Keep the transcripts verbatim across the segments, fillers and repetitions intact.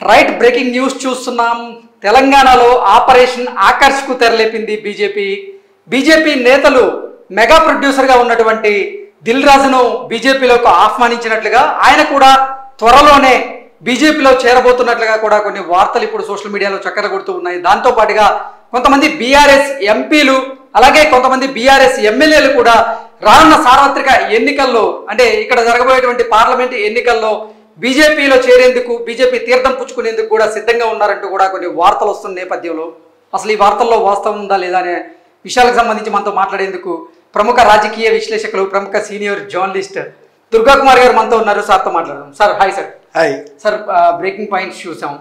Right breaking news చూస్తున్నాం. తెలంగాణలో operation ఆకర్ష్కు తెరలేపింది బీజేపీ. బీజేపీ నేతలు మెగా ప్రొడ్యూసర్గా ఉన్నటువంటి దిల్ రాజును బీజేపీలోకి ఆహ్వానించినట్లుగా, ఆయన కూడా త్వరలోనే బీజేపీలో చేరబోతున్నట్లుగా కూడా కొన్ని వార్తలు ఇప్పుడు సోషల్ మీడియాలో చక్కర కొడుతూ ఉన్నాయి. దాంతో పాటుగా కొంతమంది బీఆర్ఎస్ ఎంపీలు అలాగే కొంతమంది బీఆర్ఎస్ ఎమ్మెల్యేలు కూడా రానున్న సార్వత్రిక ఎన్నికల్లో, అంటే ఇక్కడ జరగబోయేటువంటి పార్లమెంట్ ఎన్నికల్లో బీజేపీలో చేరేందుకు, బీజేపీ తీర్థం పుచ్చుకునేందుకు కూడా సిద్ధంగా ఉన్నారంటూ కూడా కొన్ని వార్తలు వస్తున్న నేపథ్యంలో అసలు ఈ వార్తల్లో వాస్తవం ఉందా లేదా అనే విషయాలకు సంబంధించి మనతో మాట్లాడేందుకు ప్రముఖ రాజకీయ విశ్లేషకులు, ప్రముఖ సీనియర్ జర్నలిస్ట్ దుర్గా కుమార్ గారు మనతో ఉన్నారు. సార్తో మాట్లాడదాం. Sir hi. Sir hi sir. Breaking points చూసాం.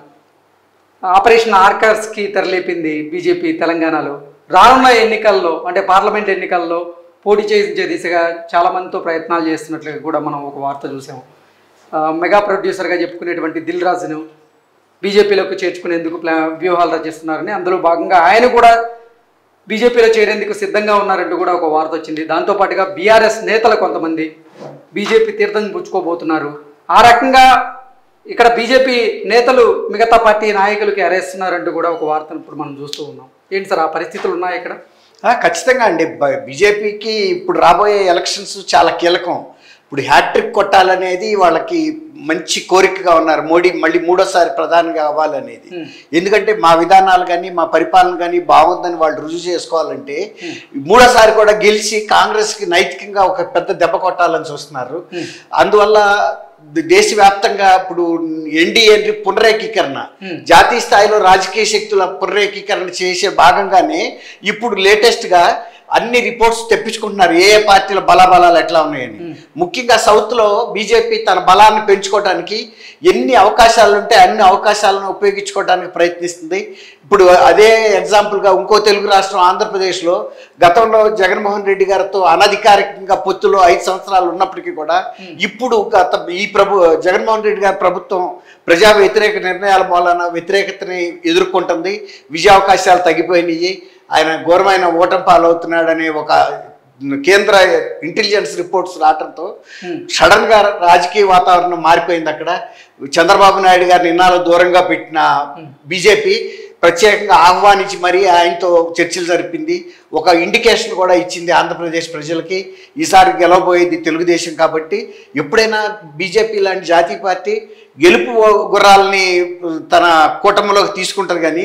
ఆపరేషన్ ఆర్కర్స్కి తెరలేపింది బీజేపీ తెలంగాణలో. రానున్న ఎన్నికల్లో, అంటే పార్లమెంట్ ఎన్నికల్లో పోటీ చేయించే దిశగా చాలా మందితో ప్రయత్నాలు చేస్తున్నట్లుగా కూడా మనం ఒక వార్త చూసాము. మెగా ప్రొడ్యూసర్గా చెప్పుకునేటువంటి దిల్ రాజును బీజేపీలోకి చేర్చుకునేందుకు ప్లా వ్యూహాలు రచిస్తున్నారని, అందులో భాగంగా ఆయన కూడా బీజేపీలో చేరేందుకు సిద్ధంగా ఉన్నారంటూ కూడా ఒక వార్త వచ్చింది. దాంతోపాటుగా బీఆర్ఎస్ నేతలు కొంతమంది బీజేపీ తీర్థం పుచ్చుకోబోతున్నారు. ఆ రకంగా ఇక్కడ బీజేపీ నేతలు మిగతా పార్టీ నాయకులకి అరేస్తున్నారంటూ కూడా ఒక వార్తను ఇప్పుడు మనం చూస్తూ ఉన్నాం. ఏంటి సార్, ఆ పరిస్థితులు ఉన్నాయి ఇక్కడ? ఖచ్చితంగా అండి. బీజేపీకి ఇప్పుడు రాబోయే ఎలక్షన్స్ చాలా కీలకం. ఇప్పుడు హ్యాట్రిక్ కొట్టాలనేది వాళ్ళకి మంచి కోరికగా ఉన్నారు. మోడీ మళ్ళీ మూడోసారి ప్రధానిగా అవ్వాలనేది. ఎందుకంటే మా విధానాలు కానీ మా పరిపాలన కానీ బాగుందని వాళ్ళు రుజువు చేసుకోవాలంటే మూడోసారి కూడా గెలిచి కాంగ్రెస్కి నైతికంగా ఒక పెద్ద దెబ్బ కొట్టాలని చూస్తున్నారు. అందువల్ల దేశవ్యాప్తంగా ఇప్పుడు ఎన్డీఏ పునరేకీకరణ, జాతీయ స్థాయిలో రాజకీయ శక్తుల పునరేకీకరణ చేసే భాగంగానే ఇప్పుడు లేటెస్ట్గా అన్ని రిపోర్ట్స్ తెప్పించుకుంటున్నారు ఏ ఏ పార్టీల బలాబలాలు ఎట్లా ఉన్నాయని. ముఖ్యంగా సౌత్లో బీజేపీ తన బలాన్ని పెంచుకోవడానికి ఎన్ని అవకాశాలు ఉంటే అన్ని అవకాశాలను ఉపయోగించుకోవడానికి ప్రయత్నిస్తుంది. ఇప్పుడు అదే ఎగ్జాంపుల్గా ఇంకో తెలుగు రాష్ట్రం ఆంధ్రప్రదేశ్లో గతంలో జగన్మోహన్ రెడ్డి గారితో అనధికారికంగా పొత్తులో ఐదు సంవత్సరాలు ఉన్నప్పటికీ కూడా ఇప్పుడు గత ఈ ప్రభు జగన్మోహన్ రెడ్డి గారి ప్రభుత్వం ప్రజా వ్యతిరేక నిర్ణయాల మూలన వ్యతిరేకతని ఎదుర్కొంటుంది. విజయావకాశాలు తగ్గిపోయినాయి, ఆయన ఘోరమైన ఓటమి పాలవుతున్నాడనే ఒక కేంద్ర ఇంటెలిజెన్స్ రిపోర్ట్స్ రావడంతో సడన్ గా రాజకీయ వాతావరణం మారిపోయింది. అక్కడ చంద్రబాబు నాయుడు గారిని ఇన్నాళ్ళు దూరంగా పెట్టిన బీజేపీ ప్రత్యేకంగా ఆహ్వానించి మరీ ఆయనతో చర్చలు జరిపింది. ఒక ఇండికేషన్ కూడా ఇచ్చింది ఆంధ్రప్రదేశ్ ప్రజలకి, ఈసారి గెలవబోయేది తెలుగుదేశం కాబట్టి ఎప్పుడైనా బీజేపీ లాంటి జాతీయ పార్టీ గెలుపు గుర్రాలని తన కూటమిలోకి తీసుకుంటారు కానీ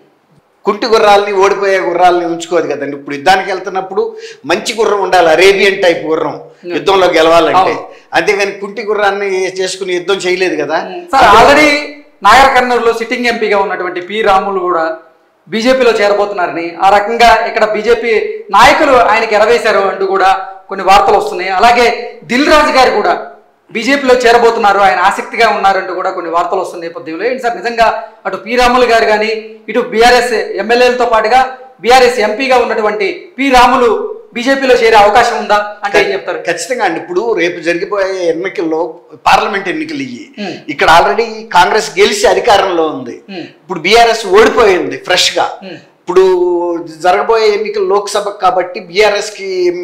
కుంటి గుర్రాలని, ఓడిపోయే గుర్రాలని ఉంచుకోదు కదండి. ఇప్పుడు యుద్ధానికి వెళ్తున్నప్పుడు మంచి గుర్రం ఉండాలి, అరేబియన్ టైప్ గుర్రం యుద్ధంలో గెలవాలంటే. అంతేగాని కుంటి గుర్రాన్ని చేసుకుని యుద్ధం చేయలేదు కదా. ఆల్రెడీ నాగర్ కర్నూలులో సిట్టింగ్ ఎంపీగా ఉన్నటువంటి పి రాములు కూడా బీజేపీలో చేరబోతున్నారని, ఆ రకంగా ఇక్కడ బీజేపీ నాయకులు ఆయనకి ఎరవేశారు అంటూ కూడా కొన్ని వార్తలు వస్తున్నాయి. అలాగే దిల్ రాజు గారు కూడా బీజేపీలో చేరబోతున్నారు, ఆయన ఆసక్తిగా ఉన్నారంటూ కూడా కొన్ని వార్తలు వస్తున్న నేపథ్యంలో ఏంటి సార్, నిజంగా అటు పి రాములు గారు కానీ ఇటు బీఆర్ఎస్ ఎమ్మెల్యేలతో పాటుగా బీఆర్ఎస్ ఎంపీగా ఉన్నటువంటి పి రాములు బీజేపీలో చేరే అవకాశం ఉందా అంటే ఏం చెప్తారు? ఖచ్చితంగా అండి. ఇప్పుడు రేపు జరిగిపోయే ఎన్నికల్లో పార్లమెంట్ ఎన్నికలు ఇవి. ఇక్కడ ఆల్రెడీ కాంగ్రెస్ గెలిచి అధికారంలో ఉంది. ఇప్పుడు బీఆర్ఎస్ ఓడిపోయింది ఫ్రెష్ గా. ఇప్పుడు జరగబోయే ఎన్నికలు లోక్సభ కాబట్టి బీఆర్ఎస్కి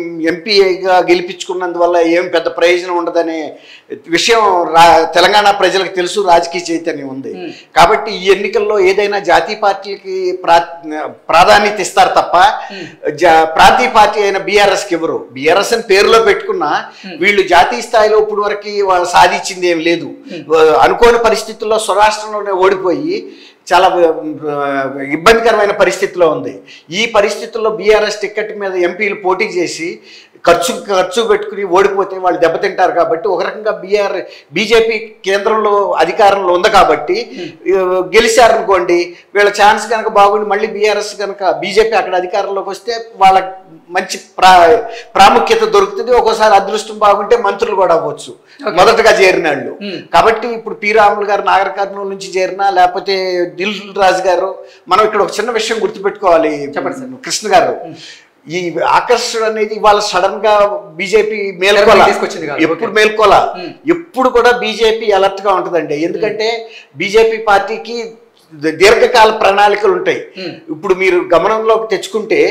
ఎంపీగా గెలిపించుకున్నందువల్ల ఏం పెద్ద ప్రయోజనం ఉండదనే విషయం రా తెలంగాణ ప్రజలకు తెలుసు, రాజకీయ చైతన్యం ఉంది. కాబట్టి ఈ ఎన్నికల్లో ఏదైనా జాతీయ పార్టీలకి ప్రా ప్రాధాన్యత ఇస్తారు తప్ప ప్రాంతీయ పార్టీ అయిన బీఆర్ఎస్కి ఎవరు. బీఆర్ఎస్ అని పేరులో పెట్టుకున్నా వీళ్ళు జాతీయ స్థాయిలో ఇప్పుడు వరకు వాళ్ళు సాధించింది ఏం లేదు. అనుకోని పరిస్థితుల్లో స్వరాష్ట్రంలోనే ఓడిపోయి చాలా ఇబ్బందికరమైన పరిస్థితిలో ఉంది. ఈ పరిస్థితుల్లో బీఆర్ఎస్ టికెట్ మీద ఎంపీలు పోటీ చేసి ఖర్చు ఖర్చు పెట్టుకుని ఓడిపోతే వాళ్ళు దెబ్బతింటారు. కాబట్టి ఒక రకంగా బీఆర్ బీజేపీ కేంద్రంలో అధికారంలో ఉంది కాబట్టి గెలిచారనుకోండి, వీళ్ళ ఛాన్స్ కనుక బాగుండి మళ్ళీ బీఆర్ఎస్ కనుక బీజేపీ అక్కడ అధికారంలోకి వస్తే వాళ్ళ మంచి ప్రా ప్రాముఖ్యత దొరుకుతుంది. ఒక్కోసారి అదృష్టం బాగుంటే మంత్రులు కూడా అవ్వచ్చు మొదటగా చేరిన వాళ్ళు. కాబట్టి ఇప్పుడు పి రాములు గారు నాగర్ కర్నూలు నుంచి చేరినా లేకపోతే దిల్ రాజు గారు, మనం ఇక్కడ ఒక చిన్న విషయం గుర్తుపెట్టుకోవాలి. చెప్పండి సార్. కృష్ణ గారు, ఈ ఆకర్షణ అనేది ఇవాళ సడన్ గా బీజేపీ మేల్కోలా, ఎప్పుడు మేల్కోలా, ఎప్పుడు కూడా బీజేపీ అలర్ట్ గా ఉంటుందండి. ఎందుకంటే బీజేపీ పార్టీకి దీర్ఘకాల ప్రణాళికలు ఉంటాయి. ఇప్పుడు మీరు గమనంలోకి తెచ్చుకుంటే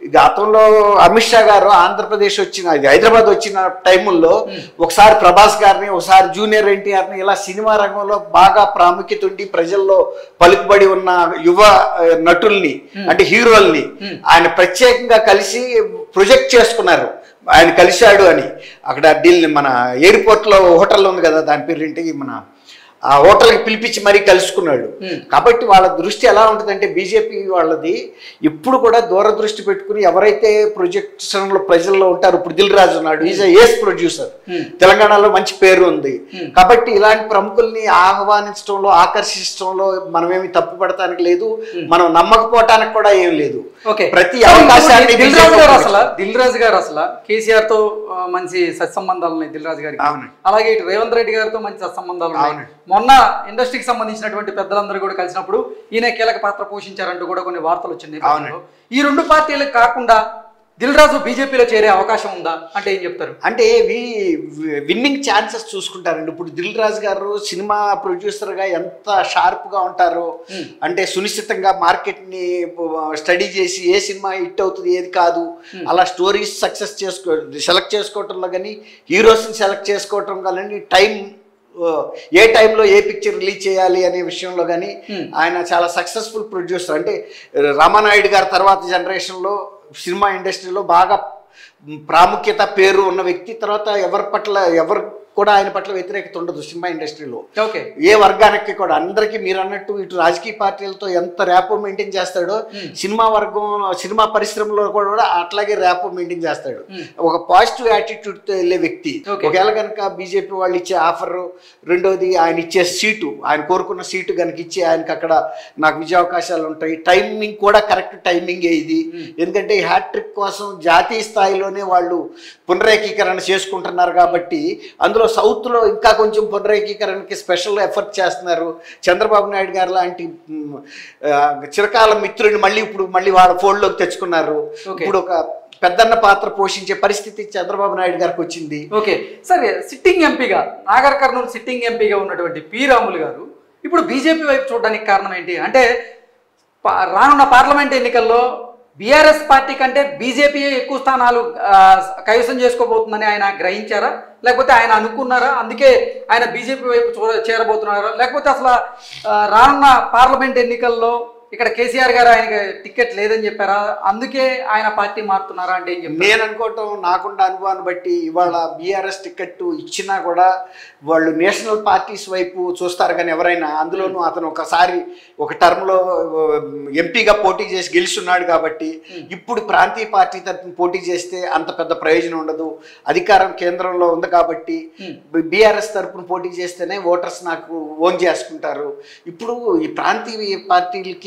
గతంలో అమిత్ షా గారు ఆంధ్రప్రదేశ్ వచ్చిన హైదరాబాద్ వచ్చిన టైముల్లో ఒకసారి ప్రభాస్ గారిని ఒకసారి జూనియర్ ఎన్టీఆర్ని ఇలా సినిమా రంగంలో బాగా ప్రాముఖ్యత ఉండి ప్రజల్లో పలుకుబడి ఉన్న యువ నటుల్ని అంటే హీరోల్ని ఆయన ప్రత్యేకంగా కలిసి ప్రొజెక్ట్ చేసుకున్నారు. ఆయన కలిశాడు అని అక్కడ ఢిల్లీ మన ఎయిర్పోర్ట్లో హోటల్ ఉంది కదా, దాని పేరు ఏంటి, మన ఆ హోటల్కి పిలిపించి మరీ కలుసుకున్నాడు. కాబట్టి వాళ్ళ దృష్టి ఎలా ఉంటుందంటే బీజేపీ వాళ్ళది ఎప్పుడు కూడా దూరదృష్టి పెట్టుకుని ఎవరైతే ప్రొజెక్షన్లో ప్రజల్లో ఉంటారు, ఇప్పుడు దిల్ రాజు ఉన్నాడు, ఈజ్ ఏస్ ప్రొడ్యూసర్, తెలంగాణలో మంచి పేరు ఉంది. కాబట్టి ఇలాంటి ప్రముఖుల్ని ఆహ్వానించడంలో ఆకర్షించడంలో మనమేమి తప్పు పడటానికి లేదు, మనం నమ్మకపోవటానికి కూడా ఏం లేదు. ప్రతి అవకాశాన్ని దిల్ రాజు గారు అసలు దిల్ రాజు గారు అసలు కేసీఆర్ తో మంచి సత్సంబంధాలు ఉన్నాయి దిల్ రాజు గారికి. అలాగే ఇటు రేవంత్ రెడ్డి గారితో మంచి సత్సంబంధాలు ఉన్నాయి. మొన్న ఇండస్ట్రీకి సంబంధించినటువంటి పెద్దలందరూ కూడా కలిసినప్పుడు ఈయన కీలక పాత్ర పోషించారంటూ కూడా కొన్ని వార్తలు వచ్చినాయి. ఈ రెండు పార్టీలకు కాకుండా దిల్ రాజు బీజేపీలో చేరే అవకాశం ఉందా అంటే ఏం చెప్తారు? అంటే వి విన్నింగ్ ఛాన్సెస్ చూసుకుంటారండి. ఇప్పుడు దిల్ రాజు గారు సినిమా ప్రొడ్యూసర్గా ఎంత షార్ప్గా ఉంటారో, అంటే సునిశ్చితంగా మార్కెట్ని స్టడీ చేసి ఏ సినిమా హిట్ అవుతుంది ఏది కాదు అలా స్టోరీస్ సక్సెస్ చేసుకో సెలెక్ట్ చేసుకోవటంలో కానీ హీరోస్ని సెలెక్ట్ చేసుకోవటం కానీ టైం ఏ టైంలో ఏ పిక్చర్ రిలీజ్ చేయాలి అనే విషయంలో కానీ ఆయన చాలా సక్సెస్ఫుల్ ప్రొడ్యూసర్. అంటే రామానాయుడు గారి తర్వాత జనరేషన్లో సినిమా ఇండస్ట్రీలో బాగా ప్రాముఖ్యత పేరు ఉన్న వ్యక్తి. తర్వాత ఎవరి పట్ల ఎవరు కూడా ఆయన పట్ల వ్యతిరేకత ఉండదు సినిమా ఇండస్ట్రీలో, ఏ వర్గానికి కూడా. అందరికీ మీరు అన్నట్టు ఇటు రాజకీయ పార్టీలతో ఎంత ర్యాపో మెయింటైన్ చేస్తాడో సినిమా వర్గం సినిమా పరిశ్రమలో కూడా అట్లాగే ర్యాపో మెయింటైన్ చేస్తాడు. ఒక పాజిటివ్ యాటిట్యూడ్తో వెళ్ళే వ్యక్తి. ఒకవేళ కనుక బీజేపీ వాళ్ళు ఇచ్చే ఆఫర్, రెండోది ఆయన ఇచ్చే సీటు, ఆయన కోరుకున్న సీటు కనుక ఇచ్చి ఆయనకి అక్కడ నాకు విజయ అవకాశాలు ఉంటాయి. టైమింగ్ కూడా కరెక్ట్ టైమింగే ఇది. ఎందుకంటే హ్యాట్రిక్ కోసం జాతీయ స్థాయిలోనే వాళ్ళు పునరేకీకరణ చేసుకుంటున్నారు కాబట్టి అందులో సౌత్లో ఇంకా కొంచెం పునరేకీకరణకి స్పెషల్ ఎఫర్ట్ చేస్తున్నారు. చంద్రబాబు నాయుడు గారు లాంటి చిరకాల మిత్రుడిని మళ్ళీ ఇప్పుడు మళ్ళీ వాళ్ళ ఫోల్డ్లోకి తెచ్చుకున్నారు. ఇప్పుడు ఒక పెద్దన్న పాత్ర పోషించే పరిస్థితి చంద్రబాబు నాయుడు గారికి వచ్చింది. ఓకే, సరే. సిట్టింగ్ ఎంపీగా నాగర్ కర్నూలు సిట్టింగ్ ఎంపీగా ఉన్నటువంటి పి రాములు గారు ఇప్పుడు బీజేపీ వైపు చూడడానికి కారణం ఏంటి అంటే రానున్న పార్లమెంట్ ఎన్నికల్లో బీఆర్ఎస్ పార్టీ కంటే బీజేపీ ఎక్కువ స్థానాలు కైవసం చేసుకోబోతుందని ఆయన గ్రహించారా, లేకపోతే ఆయన అనుకున్నారా, అందుకే ఆయన బీజేపీ వైపు చూ చేరబోతున్నారా, లేకపోతే అసలు రానున్న పార్లమెంట్ ఎన్నికల్లో ఇక్కడ కేసీఆర్ గారు ఆయనకి టికెట్ లేదని చెప్పారా, అందుకే ఆయన పార్టీ మారుతున్నారా అంటే ఏం చెప్పారు? నేను అనుకోవటం నాకున్న అనుభవాన్ని బట్టి ఇవాళ బీఆర్ఎస్ టికెట్ ఇచ్చినా కూడా వాళ్ళు నేషనల్ పార్టీస్ వైపు చూస్తారు. కానీ ఎవరైనా అందులోనూ అతను ఒకసారి ఒక టర్మ్లో ఎంపీగా పోటీ చేసి గెలుచున్నాడు కాబట్టి ఇప్పుడు ప్రాంతీయ పార్టీ తరఫున పోటీ చేస్తే అంత పెద్ద ప్రయోజనం ఉండదు. అధికారం కేంద్రంలో ఉంది కాబట్టి బీఆర్ఎస్ తరఫున పోటీ చేస్తేనే ఓటర్స్ నాకు ఓన్ చేసుకుంటారు. ఇప్పుడు ఈ ప్రాంతీయ పార్టీలకి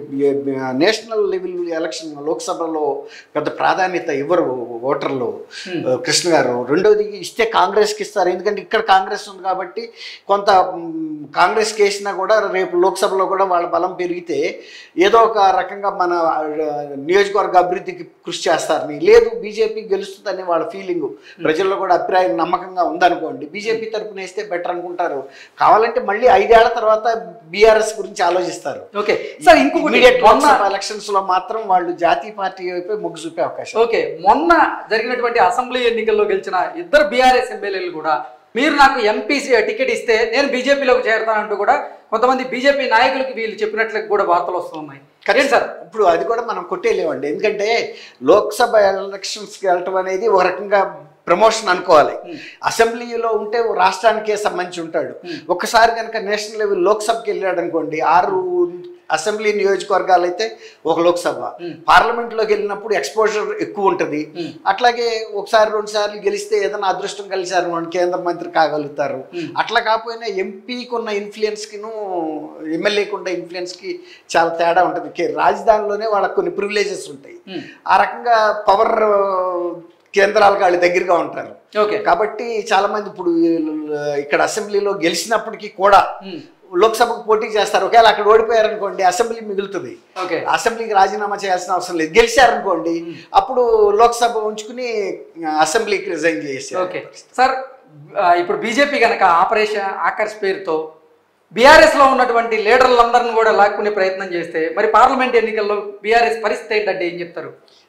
నేషనల్ లెవెల్ ఎలక్షన్ లోక్సభలో పెద్ద ప్రాధాన్యత ఇవ్వరు ఓటర్లు కృష్ణ గారు. రెండోది ఇస్తే కాంగ్రెస్కి ఇస్తారు, ఎందుకంటే ఇక్కడ కాంగ్రెస్ ఉంది కాబట్టి కొంత కాంగ్రెస్కి వేసినా కూడా రేపు లోక్సభలో కూడా వాళ్ళ బలం పెరిగితే ఏదో ఒక రకంగా మన నియోజకవర్గ అభివృద్ధికి కృషి చేస్తారని. లేదు బీజేపీ గెలుస్తుందని వాళ్ళ ఫీలింగ్, ప్రజల్లో కూడా అభిప్రాయం నమ్మకంగా ఉందనుకోండి, బీజేపీ తరఫున వేస్తే బెటర్ అనుకుంటారు. కావాలంటే మళ్ళీ ఐదేళ్ల తర్వాత బీఆర్ఎస్ గురించి ఆలోచిస్తారు. ఓకే సార్, ఇంకొక ఎలక్షన్స్ లో మాత్రం వాళ్ళు జాతీయ పార్టీ వైపు మొగ్గు చూపే అవకాశం. ఓకే, మొన్న జరిగినటువంటి అసెంబ్లీ ఎన్నికల్లో గెలిచిన ఇద్దరు బీఆర్ఎస్ ఎమ్మెల్యేలు కూడా మీరు నాకు ఎంపీ టికెట్ ఇస్తే నేను బీజేపీలోకి చేరతానంటూ కూడా కొంతమంది బీజేపీ నాయకులకి వీళ్ళు చెప్పినట్లకి కూడా వార్తలు వస్తున్నాయి సార్. ఇప్పుడు అది కూడా మనం కొట్టేయలేమండి, ఎందుకంటే లోక్సభ ఎలక్షన్స్కి వెళ్ళటం అనేది ఒక రకంగా ప్రమోషన్ అనుకోవాలి. అసెంబ్లీలో ఉంటే రాష్ట్రానికే సంబంధించి ఉంటాడు. ఒక్కసారి కనుక నేషనల్ లెవెల్ లోక్సభకి వెళ్ళాడు అనుకోండి, ఆరు అసెంబ్లీ నియోజకవర్గాలు అయితే ఒక లోక్సభ, పార్లమెంట్లోకి వెళ్ళినప్పుడు ఎక్స్పోజర్ ఎక్కువ ఉంటుంది. అట్లాగే ఒకసారి రెండు సార్లు గెలిస్తే ఏదైనా అదృష్టం కలిసారు మనం కేంద్ర మంత్రి కాగలుగుతారు. అట్లా కాకపోయినా ఎంపీకి ఉన్న ఇన్ఫ్లుయెన్స్కిను ఎమ్మెల్యేకి ఉన్న ఇన్ఫ్లుయెన్స్కి చాలా తేడా ఉంటుంది. రాజధానిలోనే వాళ్ళకి కొన్ని ప్రివిలేజెస్ ఉంటాయి. ఆ రకంగా పవర్ కేంద్రాలకు వాళ్ళు దగ్గరగా ఉంటారు. కాబట్టి చాలా మంది ఇప్పుడు ఇక్కడ అసెంబ్లీలో గెలిచినప్పటికీ కూడా లోక్సభకు పోటీ చేస్తారు. ఒకవేళ అక్కడ ఓడిపోయారనుకోండి అసెంబ్లీ మిగులుతుంది, అసెంబ్లీకి రాజీనామా చేయాల్సిన అవసరం లేదు. గెలిచారనుకోండి అప్పుడు లోక్సభ ఉంచుకుని అసెంబ్లీకి రిజైన్ చేసేసారు. సార్ ఇప్పుడు బీజేపీ కనుక ఆపరేషన్ ఆకర్ష్ పేరుతో బీఆర్ఎస్ లో ఉన్నటువంటి లీడర్లందరిని కూడా లాక్కునే ప్రయత్నం చేస్తే మరి పార్లమెంట్ ఎన్నికల్లో బీఆర్ఎస్ పరిస్థితి ఏంటంటే ఏం చెప్తారు?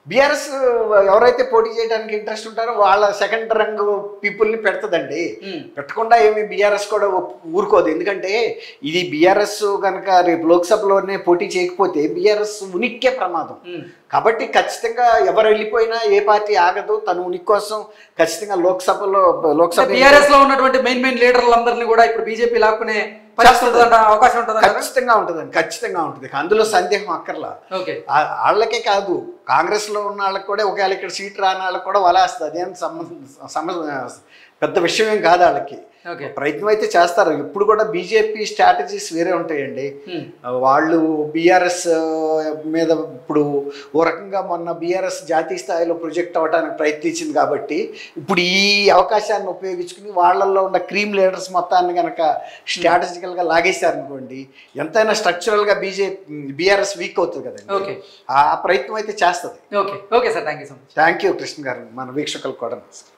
బీఆర్ఎస్ ఎవరైతే పోటీ చేయడానికి ఇంట్రెస్ట్ ఉంటారో వాళ్ళ సెకండ్ రంగ్ పీపుల్ని పెడుతుందండి. పెట్టకుండా ఏమి బీఆర్ఎస్ కూడా ఊరుకోదు. ఎందుకంటే ఇది బీఆర్ఎస్ కనుక రేపు లోక్సభలోనే పోటీ చేయకపోతే బీఆర్ఎస్ ఉనిక్కే ప్రమాదం. కాబట్టి ఖచ్చితంగా ఎవరు వెళ్ళిపోయినా ఏ పార్టీ ఆగదు. తన ఉనికి కోసం ఖచ్చితంగా లోక్సభలో లోక్సభ బీఆర్ఎస్ లో ఉన్నటువంటి మెయిన్ మెయిన్ లీడర్లందరినీ కూడా ఇప్పుడు బీజేపీ లాక్కునే అవకాశం ఉంటుంది. ఖచ్చితంగా ఉంటుందండి, ఖచ్చితంగా ఉంటుంది. అందులో సందేహం అక్కర్లా. వాళ్ళకే కాదు, కాంగ్రెస్ లో ఉన్న వాళ్ళకి కూడా ఒకవేళ ఇక్కడ సీట్ రాని వాళ్ళకి కూడా వలేస్తుంది. అదేం సమస్య పెద్ద విషయం ఏం కాదు. వాళ్ళకి ప్రయత్నం అయితే చేస్తారు. ఇప్పుడు కూడా బీజేపీ స్ట్రాటజీస్ వేరే ఉంటాయండి. వాళ్ళు బీఆర్ఎస్ మీద ఇప్పుడు ఓ రకంగా మొన్న బీఆర్ఎస్ జాతీయ స్థాయిలో ప్రొజెక్ట్ అవ్వడానికి ప్రయత్నించింది కాబట్టి ఇప్పుడు ఈ అవకాశాన్ని ఉపయోగించుకుని వాళ్ళల్లో ఉన్న క్రీమ్ లీడర్స్ మొత్తాన్ని కనుక స్ట్రాటజికల్గా లాగేశారనుకోండి, ఎంతైనా స్ట్రక్చరల్గా బీజేపీ బీఆర్ఎస్ వీక్ అవుతుంది కదండి. ఆ ప్రయత్నం అయితే చేస్తుంది. Okay okay sir, thank you so much. Thank you Krishna garu, మన వీక్షకులకు కూడా.